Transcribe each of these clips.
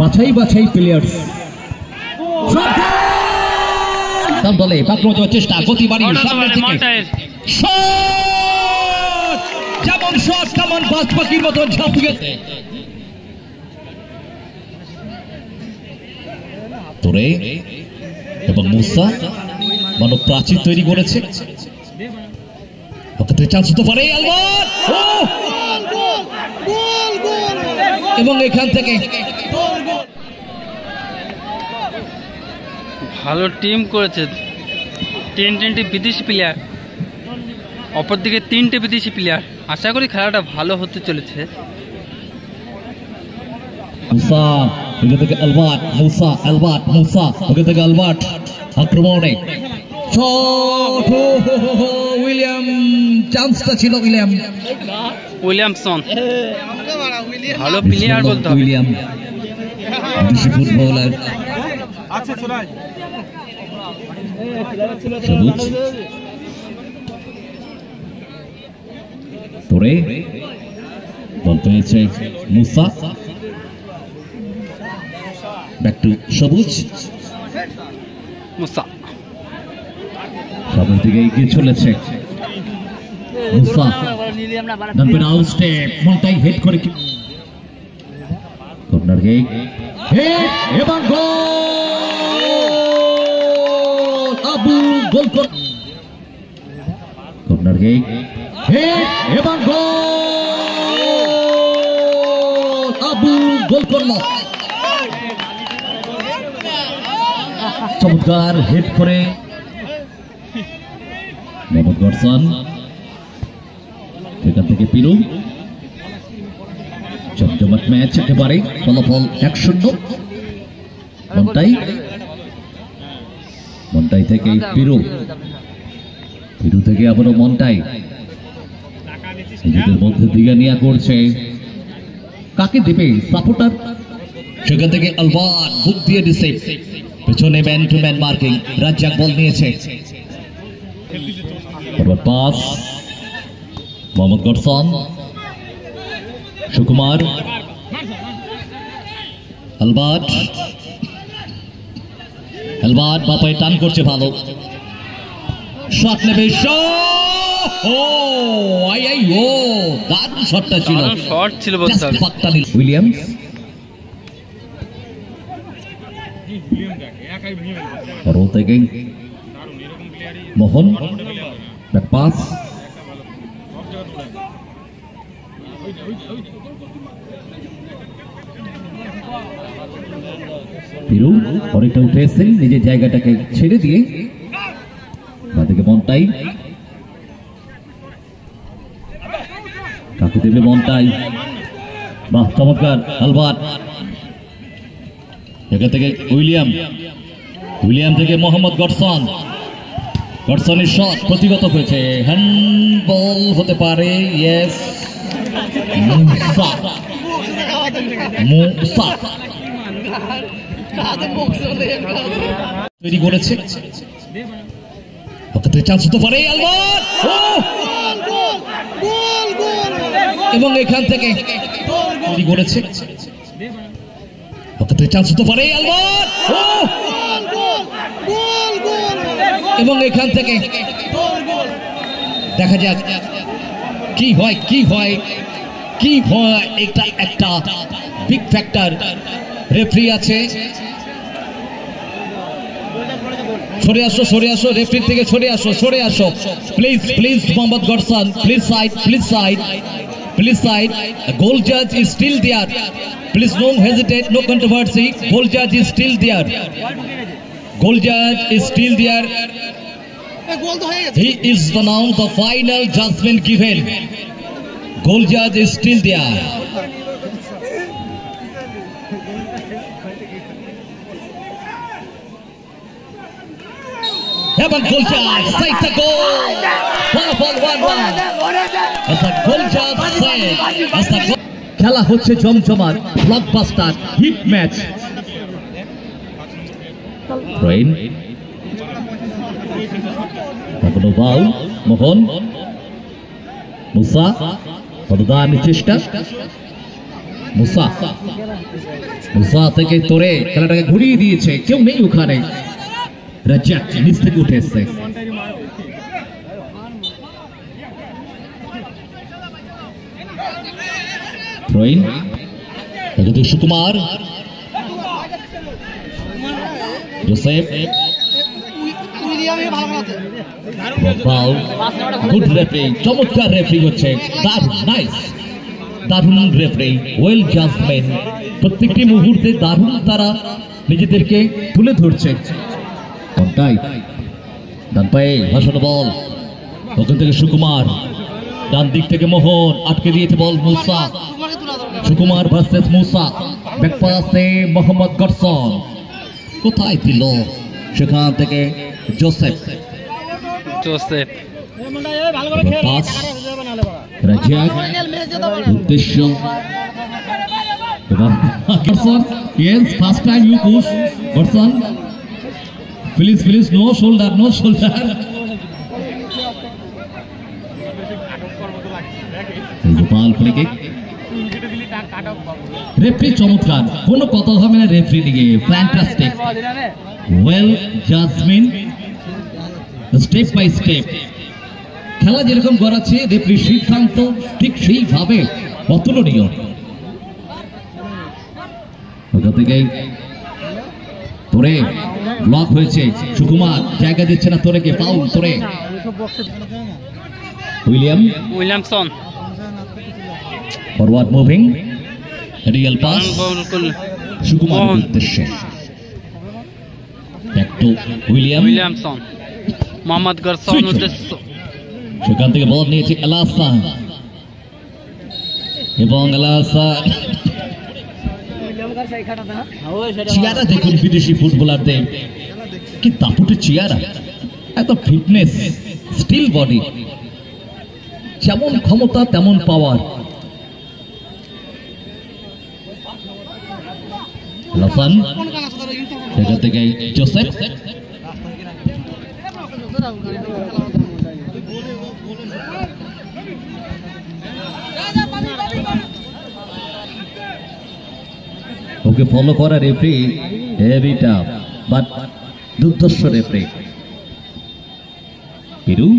বাছাই বাছাই প্লেয়ার্স দলে পাকড়াও দেওয়ার চেষ্টা গতি বাড়িয়ে সামনের দিকে যেমন শট তেমন বাজ পাখির মতো ঝাঁপিয়ে তোরে এবং মুসা মানব প্রাচীর তৈরি করেছে চান্স হতে পারে এবং এখান থেকে ভালো টিম করেছে। 10 বিদেশি প্লেয়ার, অপরদিকে 3টে বিদেশি প্লেয়ার। আশা করি খেলাটা ভালো হতে চলেছে। মুসা এখান থেকে আলবার্ট, মুসা আলবার্ট, মুসা ওখান থেকে আলবার্ট আক্রমণে উইলিয়াম, চান্সটা ছিল উইলিয়ামসন, ভালো প্লেয়ার বলতে হবে। উইলিয়াম বিদেশি ফুটবলার তোরে বল পেয়েছে মুসা, ব্যাক টু সবুজ, মুসা সামনের দিকে এগিয়ে চলেছে মুসা, নাম্বার আউট স্টেপ মলটাই হেড করে কর্নার কিক হেড এবং goal, Abu goal corner kick head এবং গোল, আবু গোল করল। চমৎকার হেড করে মোহাম্মদ গডসন, এখান থেকে পিরু। জমজমাট ম্যাচ একেবারে, ফলাফল 1-0। মন্টাই থেকে পিরু, পিরু থেকে আবারও মন্টাই নিজেদের মধ্যে দিকে নিয়ে করছে, কাকে দেবে সাপোর্টার, সেখান থেকে আলবার্ট বুক দিয়ে দিছে, পেছনে man to man marking, Razzak ball নিয়েছে, pass Mohammad Godson, Sukumar, Albert, Albert বাপায় টান করছে, ভালো শট নেবে, দারুণ শটটা ছিল, শট ছিল বলতে হবে। উইলিয়ামস থেকে মোহন, পাস পিরু অনেকটা উঠে এসেছেন, নিজের জায়গাটাকে ছেড়ে দিয়ে বাদিকে মন্টাই, কাকে দেবে মন্টাই, বাহ চমৎকার আলবার্ট, এখান থেকে উইলিয়াম, উইলিয়াম থেকে মোহাম্মদ গডসন, গডসনের শট প্রতিগত হয়েছে, হ্যান্ডবল হতে পারে, ইয়েস মুসা, মুসা তৈরি করেছে, চান্স হতে পারে আলবার্ট, এবং এখান থেকে তৈরি করেছে, চান্স হতে পারে আলবার্ট, এবং এখান থেকে দেখা যাক কি হয়, কি হয়, কি হয়। এটা একটা বিগ ফ্যাক্টর, রেফারি আছে, সরে আসো, সরে আসো, রেফারি থেকে সরে আসো, সরে আসো please, please Mohammad Godson, please side, please side, please side, goal জাজ is still there, please no hesitate, no controversy, goal judge is still there, goal judge is still there, he is now the final judgment given, goal judge is still there, এবং goal judge says the goal, ball 1-1 as the goal judge said, as the খেলা হচ্ছে জমজমাট, blockbuster hit match. Mohan, Musa পদদানের চেষ্টা, Musa মুসা থেকে তোরে খেলাটাকে ঘুরিয়ে দিয়েছে, কেউ নেই ওখানে। রাজ্জাক নিচ থেকে উঠে এসছে। সুকুমার, জোসেফ, গুড রেফারি, চমৎকার রেফারি হচ্ছে, দারুণ, নাইস, দারুণ রেফারি, ওয়েল জাজমেন্ট। প্রত্যেকটি মুহূর্তে দারুণ তারা নিজেদেরকে তুলে ধরছে। ডান পায়ে ভাসানো বল, ওখান থেকে সুকুমার, ডান দিক থেকে মোহন, আটকে দিয়েছে ball Musa. Sukumar versus Musa, ব্যাকপাসে মোহাম্মদ গডসন, কোথায় দিল, সেখান থেকে জোসেফ, পাস রাজ্জাক, উদ্দেশ্য Godson, yes, first time you push Godson, please, no shoulder, Gopal ফ্রিকে। রেফারি চমৎকার, কোনো কথা হবে না রেফারি দিকে, fantastic, well judgement, step by step. খেলা যেরকম গড়াচ্ছে রেফারির সিদ্ধান্ত ঠিক সেইভাবে অতুলনীয়। ওখান থেকে তোরে ব্লক হয়েছে, সুকুমার জায়গা দিচ্ছে না তোরেকে, ফাউল তোরে। Williamson forward moving, real pass Sukumar উদ্দেশ্যে, back to Williamson, Mohammad Godson উদ্দেশ্য, সেখান থেকে বল নিয়েছে এলাসান, এবং এলাসান চেয়ারা দেখুন বিদেশি ফুটবলারদের, কি দাপুটে চেয়ারা, এত ফিটনেস, স্টিল বডি, যেমন ক্ষমতা তেমন পাওয়ার। লাফান, সেখান থেকে জোসেফ, ওকে ফলো করা রেফারি হেভি টাফ, বাট দুর্ধর্ষ রেফারি। পিরু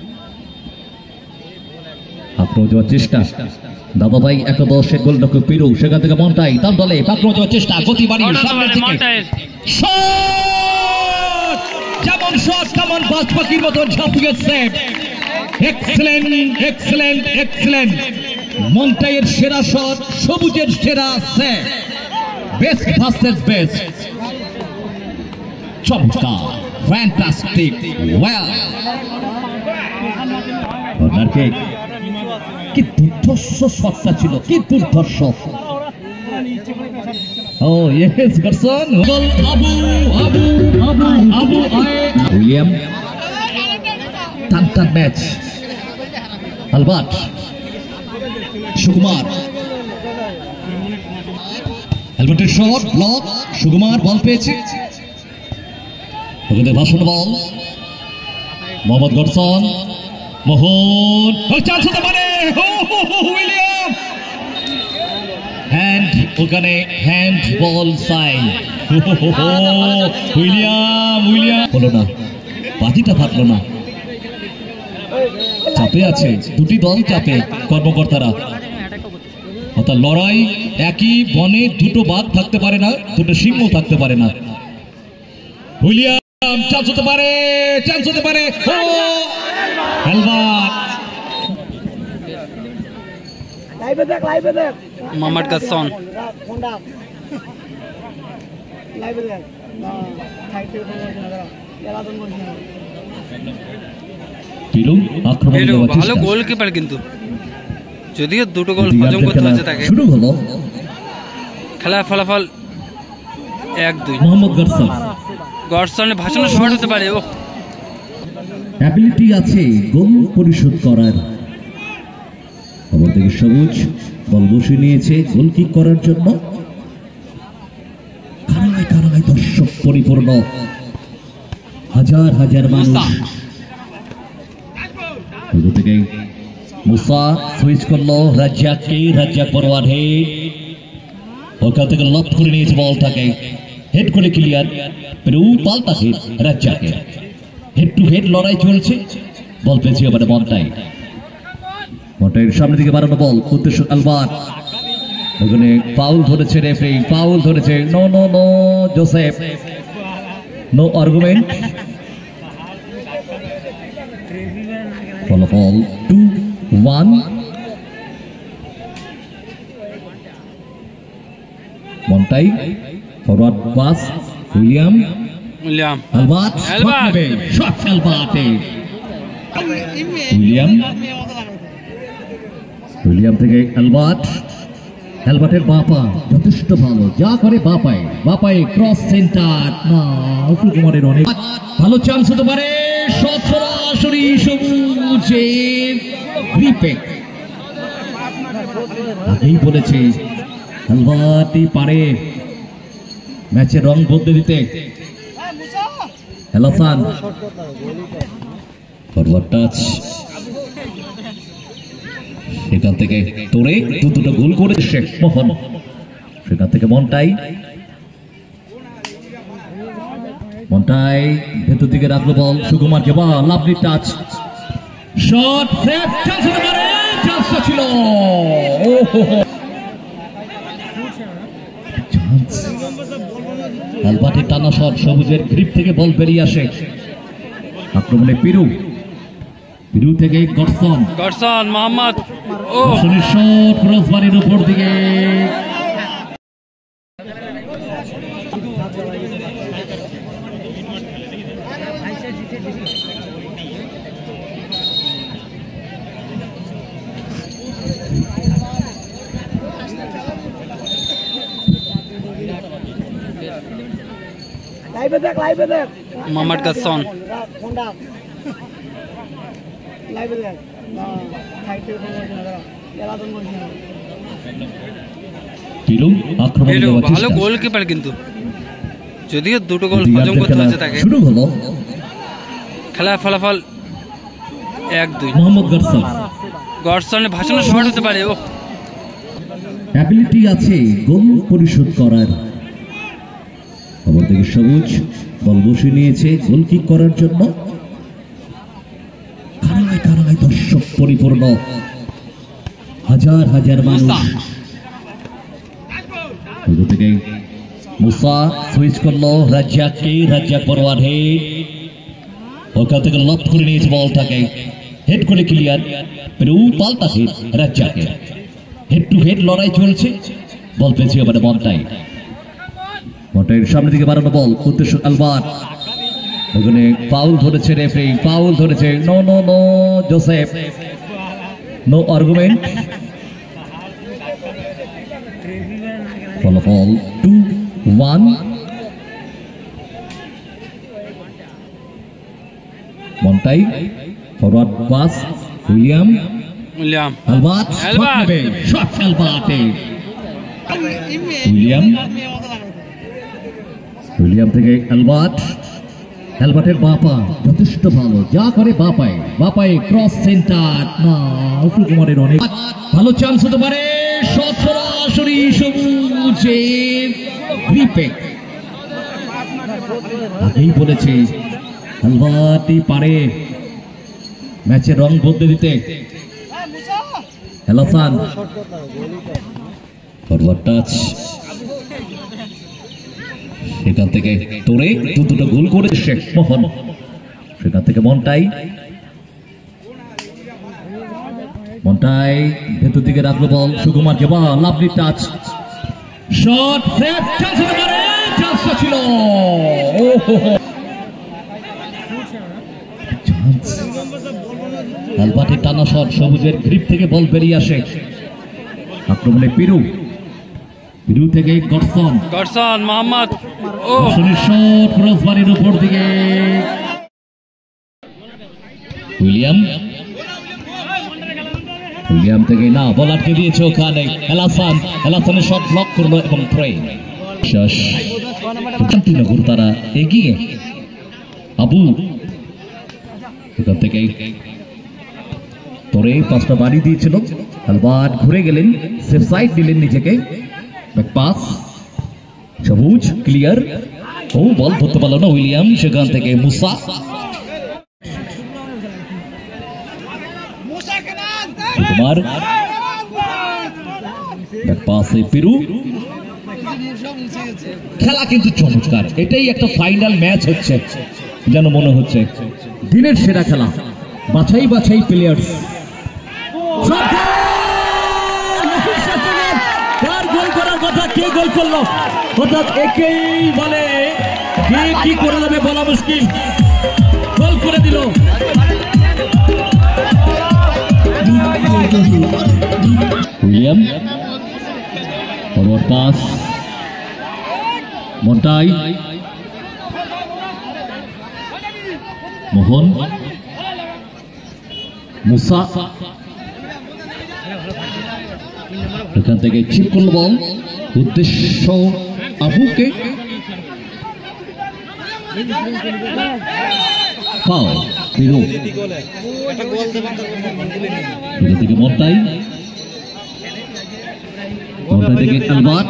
আক্রমণ দেওয়ার চেষ্টা, দাদা ভাই একাদশের গোলরক্ষক পিরু, সেখান থেকে মন্টাই তার দলে আক্রমণ দেওয়ার চেষ্টা, গতি বাড়িয়ে সামনের দিকে, যেমন শট তেমন বাজ পাখির মতন ঝাঁপিয়ে সেভ। এক্সেলেন্ট, এক্সেলেন্ট, এক্সেলেন্ট, মন্টাইয়ের সেরা শট, সবুজের সেরা সেভ, বেস্ট ভার্সেস বেস্ট, চমৎকার, ফ্যান্টাস্টিক, ওয়েল। কর্নার কিক, কি দুর্ধর্ষ শটটা ছিল, কি দুর্ধর্ষ। Oh yes, Godson, goal, Abu Abu Abu Abu William, টান ম্যাচ, আলবার্ট, সুকুমার, অ্যালবার্টের শট, ব্লক, সুকুমার বল পেয়েছে, ওখানে ভাষণ ball, Mohammad Godson, Mohan, chance হতে পারে, উইলিয়াম, হ্যান্ড, ওখানে hand ball sign, William, William হলো না, বাজিটা ফাটলো না, চাপে আছে দুটি দল, চাপে কর্মকর্তারা, অর্থাৎ লড়াই, একই বনে দুটো বাঘ থাকতে পারে না, দুটো সিংহ থাকতে পারে না। উইলিয়াম, চান্স হতে পারে, চান্স হতে পারে, মোহাম্মদ গডসন, ভালো গোলকিপার, কিন্তু যদিও দুটো গোল হজম করতে হচ্ছে তাকে। শুরু হলো খেলার ফলাফল 1-2। মোহাম্মদ গডসন, গডসনের ভাষণে শর্ট হতে পারে, ও অ্যাবিলিটি আছে গোল পরিশোধ করার। খবর থেকে সবুজ বল বসে নিয়েছে গোল কিক করার জন্য, কারায় কারায় দর্শক পরিপূর্ণ, হাজার হাজার মানুষ। থেকে মুসা সুইচ করলো রাজ্জাককে, রাজ্জাক ফরওয়ার্ড হেড, ওখান থেকে লক করে নিয়েছে বলটাকে, হেড করে ক্লিয়ার। পেরু পাল্টা হিট রাজ্জাকে, হেড টু হেড লড়াই চলছে। বল পেয়েছে এবারে মন্টাই, মন্টাইয়ের সামনে দিকে বাড়ানো বল, উদ্দেশ্য আলবার্ট। ওখানে ফাউল ধরেছে রেফারি, ফাউল ধরেছে। No no no Joseph, no argument. ফলাফল 2-1। মন্টাই forward pass, William Albert, shot আলবার্টে, উইলিয়াম থেকে আলবার্ট, অ্যালবার্টের বাপা যথেষ্ট ভালো, যা করে বাপায় ক্রস সেন্টার না, সুকুমারের অনেক ভালো চান্স হতে পারে। শট সরাসরি সবুজের গ্রিপে, আগেই বলেছে অ্যালবার্টই পারে ম্যাচের রং বদলে দিতে। হেলাসান ফরওয়ার্ড টাচ, সেখান থেকে তোরে দুটো গোল করে শেখ মোহন। সেখান থেকে মন্টাই ভেতর দিকে রাখলো বল, সুকুমারকে ball, lovely touch, shot save, chance হতে পারে, চান্সটা ছিল। আলবার্টের টানা শট, সবুজের গ্রিপ থেকে বল বেরিয়ে আসে। আক্রমণে পিরু থেকে গডসন মোহাম্মদ, শট ক্রসবারের উপর দিকে, মোহাম্মদ গডসন। ভালো গোলকিপার, কিন্তু যদিও দুটো গোল হজম করতে হচ্ছে তাকে। শুরু হলো খেলার ফলাফল 1-2। মোহাম্মদ গডসনের ভাষণে শট হতে পারে, ও অ্যাবিলিটি আছে গোল পরিশোধ করার। খবর থেকে সবুজ বল বসে নিয়েছে গোল কিক করার জন্য। কারাগায় দর্শক পরিপূর্ণ, হাজার মানুষ। থেকে মুসা সুইচ করলো রাজ্জাককে, রাজ্জাক ফরওয়ার্ড হেড, ওখান থেকে লক করে নিয়েছে বলটাকে, হেড করে ক্লিয়ার। পেরু পাল্টা হিট রাজ্জাকে, হেড টু হেড লড়াই চলছে। বল পেয়েছে এবারে মন্টাইয়ের সামনে দিকে বাড়ানো বল, উদ্দেশ্য আলবার্ট। ওখানে ফাউল ধরেছে রেফারি, ফাউল ধরেছে। No no no Joseph, no argument. ফলাফল 2-1। মন্টাই forward pass, William Albert, shot আলবার্টে, উইলিয়াম থেকে অ্যালবার্টের বাপা যথেষ্ট ভালো, যা করে বাপায় ক্রস সেন্টার না, সুকুমারের অনেক ভালো চান্স হতে পারে। শট সরাসরি সবুজের গ্রিপে, আগেই বলেছে অ্যালবার্টই পারে ম্যাচের রং বদলে দিতে। হেলাসান ফরওয়ার্ড টাচ, সেখান থেকে তোরে দুটো গোল করে শেখ মোহন। সেখান থেকে মন্টাই ভেতর দিকে রাখলো বল, সুকুমারকে ball, lovely touch, shot save, chance হতে পারে, চান্সটা ছিল। আলবার্টের টানা শট, সবুজের গ্রিপ থেকে বল বেরিয়ে আসে। আক্রমণে পিরু থেকে গডসন মোহাম্মদ, শট ক্রসবারের উপর দিকে, উইলিয়াম থেকে না, বল আটকে দিয়েছে ওখানে। হেলাসানের শট ব্লক করলো এবং শান্তিনগর তারা এগিয়ে। আবু এখান থেকে তোরে পাঁচটা বাড়ি দিয়েছিল, আলবার্ট ঘুরে গেলেন, সেফ সাইড দিলেন নিজেকে। ব্যাক পাস, সবুজ ক্লিয়ার। ও বল ধরতে পারলো না উইলিয়াম, সেখান থেকে মুসা। সুকুমার ব্যাক পাসে পিরু। খেলা কিন্তু চমৎকার, এটাই একটা ফাইনাল ম্যাচ হচ্ছে, যেন মনে হচ্ছে দিনের সেরা খেলা, বাছাই বাছাই প্লেয়ার্স। কার গোল করার কথা, কে গোল করলো, অর্থাৎ একেই বলে কে কি করে দেবে বলা মুশকিল। গোল করে দিল উইলিয়াম। ফরওয়ার্ড পাস, মন্টাই, মোহন, মুসা। এখান থেকে চিপ করল বল, উদ্দেশ্য আবুকে। ফাউল, পিরু। এখান থেকে মন্টাই, মন্টাই থেকে আলবার্ট।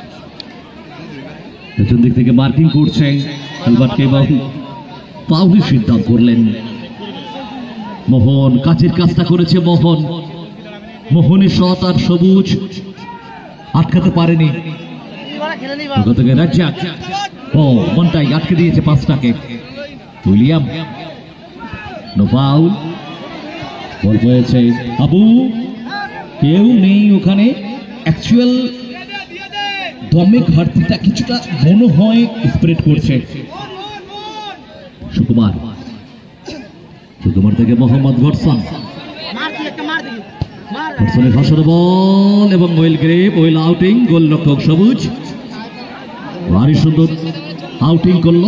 পেছন দিক থেকে মার্কিং করছে আলবার্টকে, ফাউলের সিদ্ধান্ত করলেন মোহন। কাজের কাজটা করেছে মোহন, মোহনের শট আর সবুজ আটকাতে পারেনি। ওখান থেকে রাজ্জাক, ও মন্টাই আটকে দিয়েছে পাঁচটাকে। William, no foul. বল পেয়েছে আবু, কেউ নেই ওখানে। অ্যাকচুয়াল দমে ঘাটতিটা কিছুটা মনে হয় স্প্রেড করছে। সুকুমার, সুকুমার থেকে মোহাম্মদ গডসন, গডসনের ফাঁসের বল এবং ওয়েল গ্রেপ, ওয়েল আউটিং। গোলরক্ষক সবুজ ভারী সুন্দর আউটিং করলো।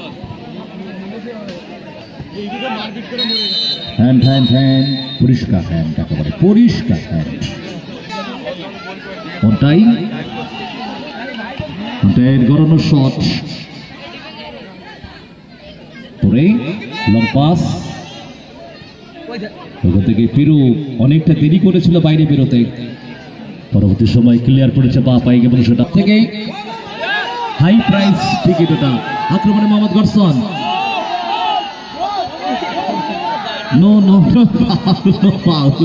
হ্যান্ড হ্যান্ড হ্যান্ড, পরিষ্কার হ্যান্ড, একেবারে পরিষ্কার হ্যান্ড। ওটাই গড়ানো শট পরে লং পাস। ওখান থেকে পিরু অনেকটা দেরি করেছিল বাইরে বেরোতে, পরবর্তী সময় ক্লিয়ার করেছে বা পাই গেল। সেটা থেকে হাই প্রাইস টিকিট, ওটা আক্রমণে Mohammad Godson. No no foul.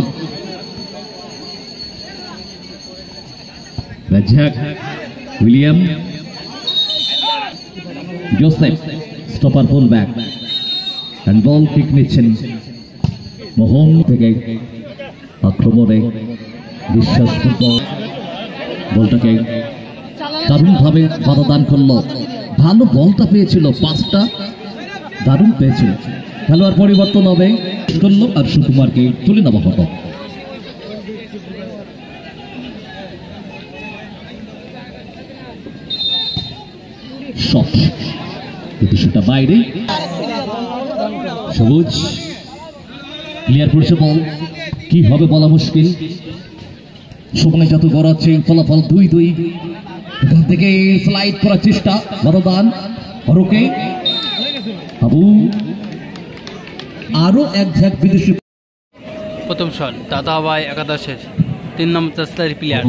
Razzak, William, Joseph stopper full back, hand ball kick নিচ্ছেন মোহন থেকে। আক্রমণে বিশ্বাসযোগ্য বলটাকে দারুণভাবে বাধা দান করলো। ভালো বলটা পেয়েছিল, পাঁচটা দারুণ পেয়েছিল। খেলোয়াড় পরিবর্তন হবে করলো আর সুকুমারকে তুলে নেওয়া হতো। শট কিন্তু সেটা বাইরে। সবুজ ক্লিয়ার করছে বল, কি হবে বলা মুশকিল। সময় যত গড়াচ্ছে ফলাফল 2-2। এখান থেকে স্লাইড করার চেষ্টা, বড়দান রোকে আবু। আরো এক ঝাঁক বিদেশি। প্রথম শট দাদাভাই একাদশের 3 নম্বর প্লেয়ার।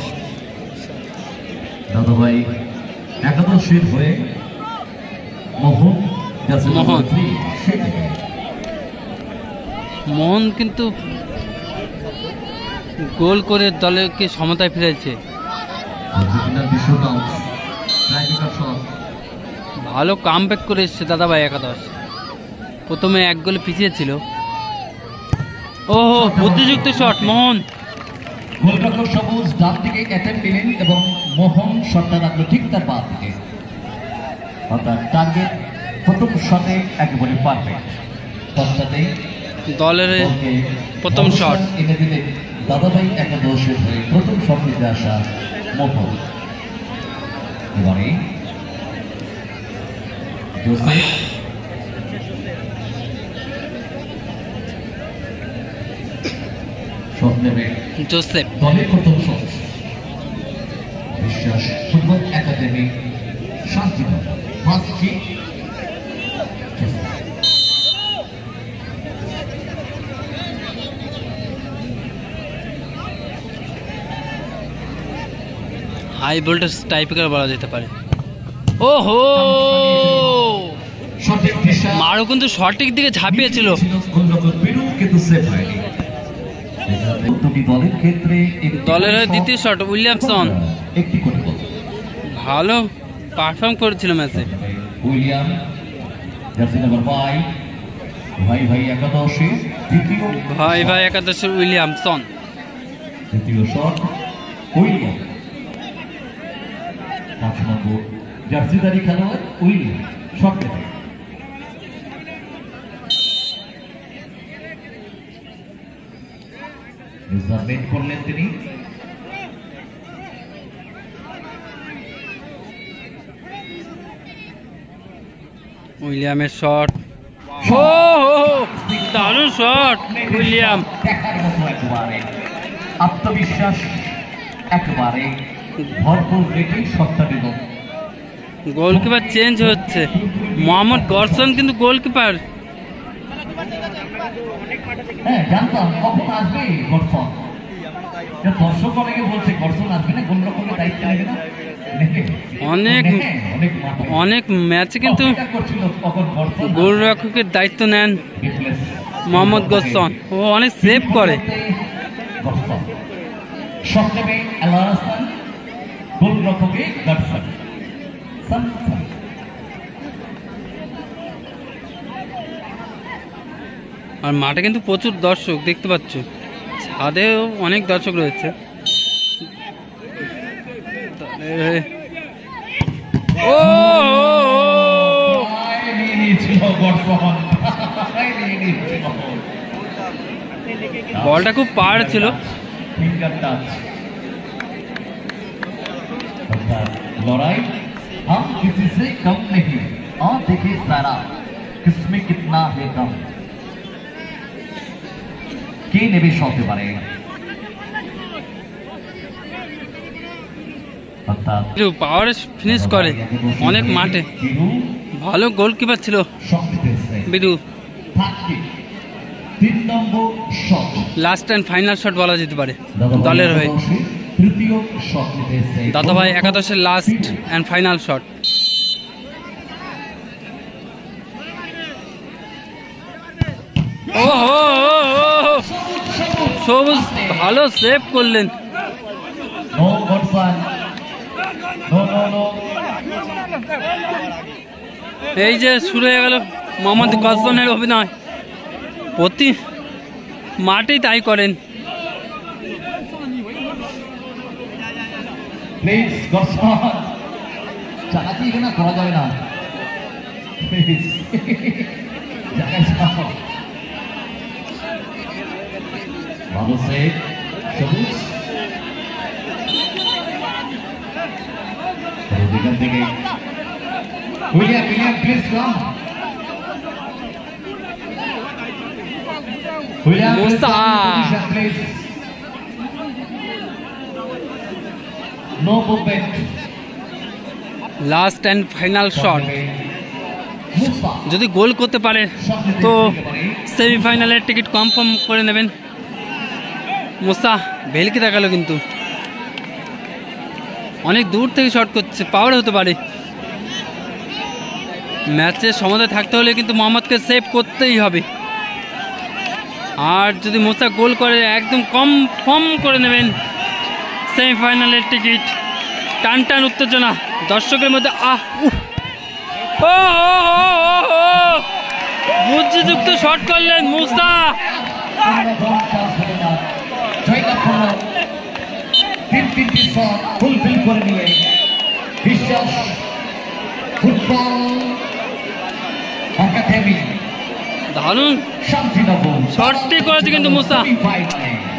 দাদাভাই একাদশের হয়ে মোহন। মোহন কিন্তু গোল করে দলকে সমতায় ফিরেছে। ভালো কামব্যাক করে এসছে দাদাভাই একাদশ। প্রথমে 1 গোলে পিছিয়ে ছিল। ওহো, বুদ্ধিযুক্ত শট মোহন। গোলরক্ষক সবুজ ডান দিকে অ্যাটেম্প দিলেন এবং মোহন শটটা রাখলো ঠিক তার বাঁ দিকে। অর্থাৎ টার্গেট প্রথম শটে একেবারে পারফেক্ট। দলের প্রথম শট এনে দিলেন দাদাভাই একাদশের হয়ে প্রথম শট নিতে আসা মোহন। এবারে জোসেফ, শট নেবে জোসেফ। দলের প্রথম shot Biswas football academy Shantinagar. First kick high voltage typical বলা যেতে পারে। ওহো, মারও কিন্তু সঠিক দিকে ঝাঁপিয়েছিল। দলের হয়ে দ্বিতীয় শট উইলিয়ামসন ভালো পারফর্ম করেছিল ম্যাচে। উইলিয়াম জার্সি নাম্বার 5 ভাই একাদশে দ্বিতীয় ভাই একাদশে উইলিয়ামসন দ্বিতীয় শট উইলিয়াম 5 নম্বর জার্সিধারী খেলোয়াড় উইলিয়াম শট নেবে। রিজার্ভেট করলেন তিনি। উইলিয়ামের শট, ও দারুণ শট উইলিয়াম। আত্মবিশ্বাস একেবারে ভরপুর রেখে শটটা দিল। গোলকিপার চেঞ্জ হচ্ছে, মোহাম্মদ গর্সন কিন্তু গোলকিপার। হ্যাঁ জানতাম কখন আসবে গর্সন, দর্শক অনেকে বলছে গর্সন আসবে না, গোলরক্ষকের দায়িত্ব নেবে না। অনেক ম্যাচে কিন্তু গোলরক্ষকের দায়িত্ব নেন মোহাম্মদ গর্সন, ও অনেক সেভ করে। আর মাঠে কিন্তু প্রচুর দর্শক দেখতে পাচ্ছ, ছাদেও অনেক দর্শক রয়েছে। ও বলটা খুব পাওয়ার ছিল। लड़ाई हम किसी से कम नहीं, और देखिए सारा किसमें कितना है दम। কে নেবে হতে পারে, পাওয়ারে ফিনিশ করে অনেক মাঠে। ভালো গোলকিপার ছিল বিদু। 3 নম্বর shot, last and final shot বলা যেতে পারে দলের হয়ে। তৃতীয় শট নিতেছে দাদাভাই একাদশের লাস্ট এন্ড ফাইনাল শট। ওহো, সবুজ ভালো সেভ করলেন। এই যে শুরু হয়ে গেল মোহাম্মদ গর্সনের অভিনয়, প্রতি মাঠেই তাই করেন। করা যাবে না, ভালো সেভ সবুজ। এখান থেকে William please come. William Musa, no movement, last and final shot. যদি গোল করতে পারে তো সেমিফাইনালের টিকিট কনফার্ম করে নেবেন। মুসা ভেলকে দেখালো, কিন্তু অনেক দূর থেকে শট করছে, পাওয়ার হতে পারে। ম্যাচে সমতা থাকতে হলে কিন্তু মোহাম্মদকে সেভ করতেই হবে। আর যদি মুসা গোল করে একদম কনফার্ম করে নেবেন সেমিফাইনালের টিকিট। টান টান উত্তেজনা দর্শকের মধ্যে। বুদ্ধিযুক্ত শট করলেন মুসা। দারুণ শটটি করেছে কিন্তু মুসা।